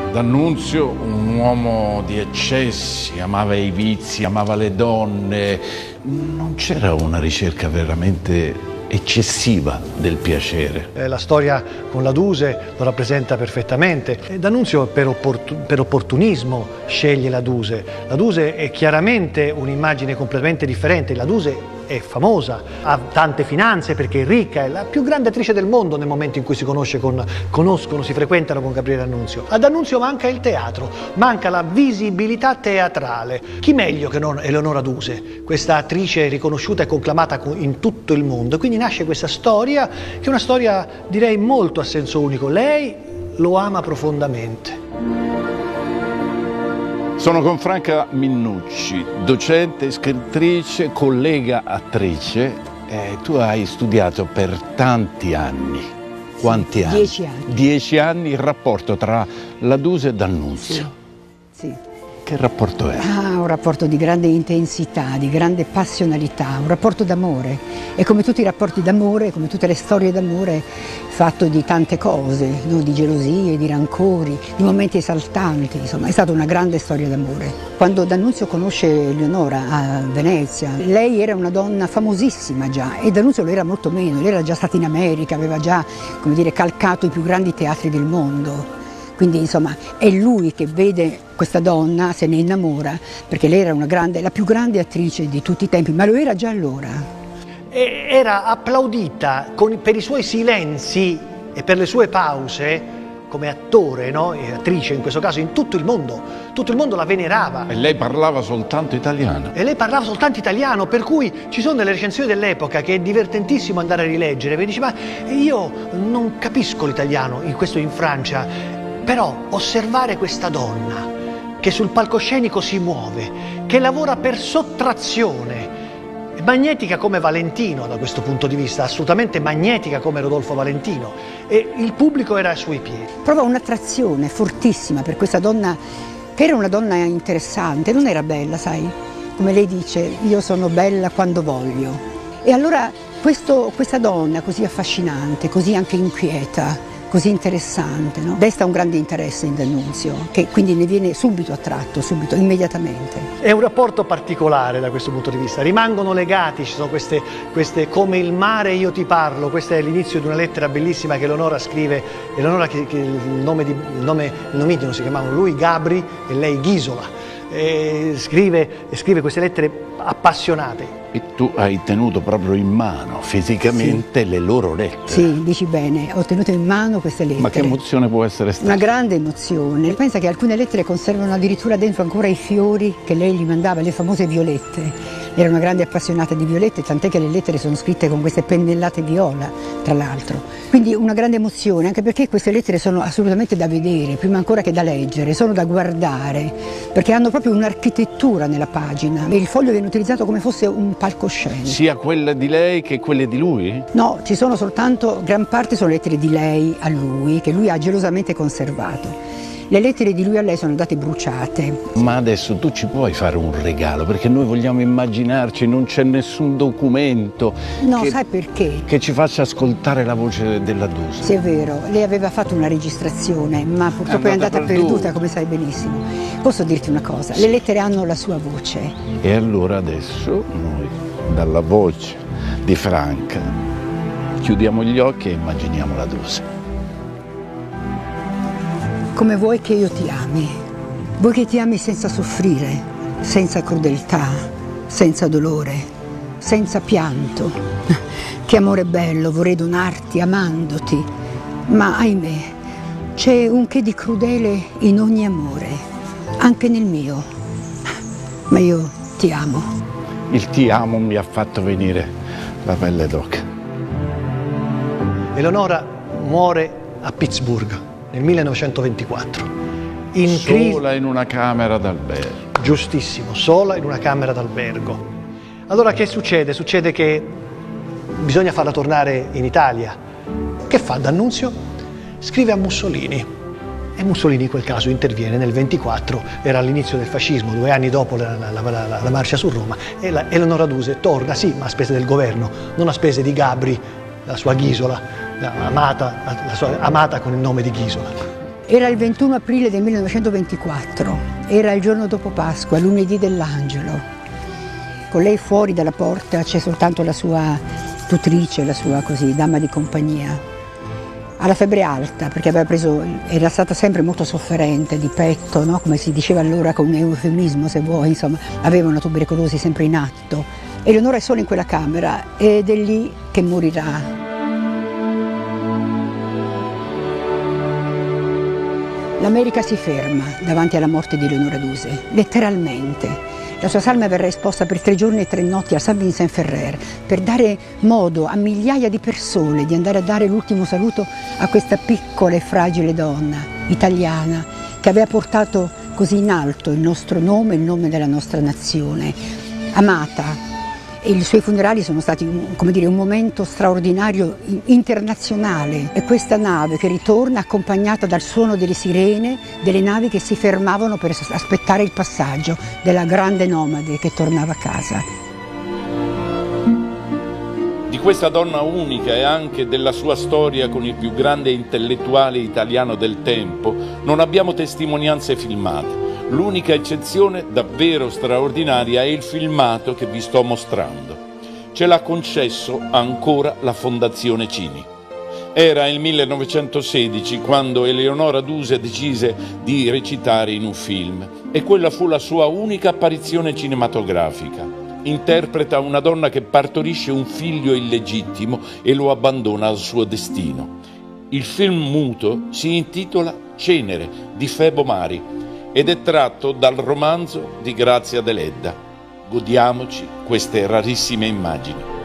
D'Annunzio, un uomo di eccessi, amava i vizi, amava le donne. Non c'era una ricerca veramente eccessiva del piacere. La storia con la Duse lo rappresenta perfettamente. D'Annunzio per opportunismo sceglie la Duse. La Duse è chiaramente un'immagine completamente differente. La Duse è famosa, ha tante finanze perché è ricca, è la più grande attrice del mondo nel momento in cui si conoscono, si frequentano con Gabriele D'Annunzio. A D'Annunzio manca il teatro, manca la visibilità teatrale. Chi meglio che non Eleonora Duse, questa attrice riconosciuta e conclamata in tutto il mondo. Quindi nasce questa storia, che è una storia direi molto a senso unico. Lei lo ama profondamente. Sono con Franca Minnucci, docente, scrittrice, collega attrice. Tu hai studiato per tanti anni. Quanti anni? 10 anni. 10 anni il rapporto tra la Duse e D'Annunzio. Sì. Che rapporto è? Un rapporto di grande intensità, di grande passionalità, un rapporto d'amore. E come tutti i rapporti d'amore, come tutte le storie d'amore, fatto di tante cose, no? Di gelosie, di rancori, di momenti esaltanti, insomma, è stata una grande storia d'amore. Quando D'Annunzio conosce Eleonora a Venezia, lei era una donna famosissima già e D'Annunzio lo era molto meno, lei era già stata in America, aveva già, come dire, calcato i più grandi teatri del mondo. Quindi insomma è lui che vede questa donna, se ne innamora, perché lei era la più grande attrice di tutti i tempi, ma lo era già allora. E era applaudita per i suoi silenzi e per le sue pause come attore, no? E attrice in questo caso, in tutto il mondo. Tutto il mondo la venerava. E lei parlava soltanto italiano. E lei parlava soltanto italiano, per cui ci sono delle recensioni dell'epoca che è divertentissimo andare a rileggere. Mi dice, ma io non capisco l'italiano, questo in Francia. Però osservare questa donna che sul palcoscenico si muove, che lavora per sottrazione, è magnetica come Valentino da questo punto di vista, assolutamente magnetica come Rodolfo Valentino, e il pubblico era ai suoi piedi. Prova un'attrazione fortissima per questa donna, che era una donna interessante, non era bella, sai? Come lei dice, io sono bella quando voglio. E allora questa donna così affascinante, così anche inquieta, così interessante, no? Desta un grande interesse in D'Annunzio, che quindi ne viene subito attratto, subito, immediatamente. È un rapporto particolare da questo punto di vista, rimangono legati, ci sono queste come il mare io ti parlo, questo è l'inizio di una lettera bellissima che Eleonora scrive, Eleonora che il nomino si chiamavano lui Gabri e lei Ghisola, e scrive queste lettere appassionate. E tu hai tenuto proprio in mano fisicamente le loro lettere. Sì, dici bene, ho tenuto in mano queste lettere. Ma che emozione può essere stata? Una grande emozione. Pensa che alcune lettere conservano addirittura dentro ancora i fiori che lei gli mandava, le famose violette. Era una grande appassionata di violette, tant'è che le lettere sono scritte con queste pennellate viola, tra l'altro. Quindi una grande emozione, anche perché queste lettere sono assolutamente da vedere, prima ancora che da leggere, sono da guardare, perché hanno proprio un'architettura nella pagina. E il foglio viene utilizzato come fosse un palcoscenico. Sia quelle di lei che quelle di lui? No, ci sono soltanto, gran parte sono lettere di lei a lui, che lui ha gelosamente conservato. Le lettere di lui a lei sono andate bruciate. Ma adesso tu ci puoi fare un regalo, perché noi vogliamo immaginarci, non c'è nessun documento sai perché? Che ci faccia ascoltare la voce della Duse. Sì, è vero, lei aveva fatto una registrazione, ma purtroppo è andata perduta, come sai benissimo. Posso dirti una cosa, le lettere hanno la sua voce. E allora adesso noi, dalla voce di Franca, chiudiamo gli occhi e immaginiamo la Duse. Come vuoi che io ti ami, vuoi che ti ami senza soffrire, senza crudeltà, senza dolore, senza pianto. Che amore bello vorrei donarti amandoti, ma ahimè c'è un che di crudele in ogni amore, anche nel mio, ma io ti amo. Il ti amo mi ha fatto venire la pelle d'oca. Eleonora muore a Pittsburgh nel 1924. Sola in una camera d'albergo. Giustissimo, sola in una camera d'albergo. Allora che succede? Succede che bisogna farla tornare in Italia. Che fa D'Annunzio? Scrive a Mussolini. E Mussolini in quel caso interviene nel 24, era all'inizio del fascismo, 2 anni dopo la marcia su Roma, e Eleonora Duse torna, sì, ma a spese del governo, non a spese di Gabri, la sua Ghisola, amata con il nome di Ghisola. Era il 21 aprile del 1924, era il giorno dopo Pasqua, lunedì dell'Angelo. Con lei fuori dalla porta c'è soltanto la sua tutrice, la sua dama di compagnia. Ha la febbre alta perché era stata sempre molto sofferente di petto, no? Come si diceva allora con un eufemismo se vuoi, insomma, aveva una tubercolosi sempre in atto. Eleonora è sola in quella camera ed è lì che morirà. L'America si ferma davanti alla morte di Eleonora Duse, letteralmente. La sua salma verrà esposta per 3 giorni e 3 notti a Saint-Vincent-Ferrer per dare modo a migliaia di persone di andare a dare l'ultimo saluto a questa piccola e fragile donna italiana che aveva portato così in alto il nostro nome, il nome della nostra nazione, amata. E i suoi funerali sono stati, come dire, un momento straordinario internazionale. E questa nave che ritorna accompagnata dal suono delle sirene, delle navi che si fermavano per aspettare il passaggio della grande nomade che tornava a casa. Di questa donna unica e anche della sua storia con il più grande intellettuale italiano del tempo non abbiamo testimonianze filmate. L'unica eccezione davvero straordinaria è il filmato che vi sto mostrando. Ce l'ha concesso ancora la Fondazione Cini. Era il 1916 quando Eleonora Duse decise di recitare in un film e quella fu la sua unica apparizione cinematografica. Interpreta una donna che partorisce un figlio illegittimo e lo abbandona al suo destino. Il film muto si intitola Cenere di Febo Mari ed è tratto dal romanzo di Grazia Deledda. Godiamoci queste rarissime immagini.